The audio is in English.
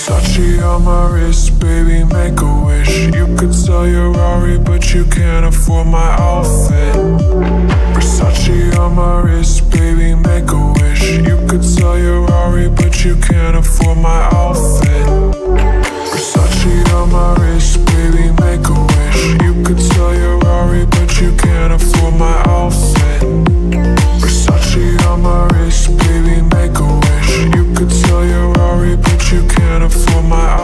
Versace on my wrist, baby, make a wish. You could sell your Rari, but you can't afford my outfit. Versace on my wrist, baby, make a wish. You could sell your Rari, but you can't afford my outfit. Versace on my wrist, baby, make a wish. You could sell your Rari, but you can't afford my outfit. Versace on my wrist, baby, make a wish. You could sell your Rari, but you can't afford my outfit.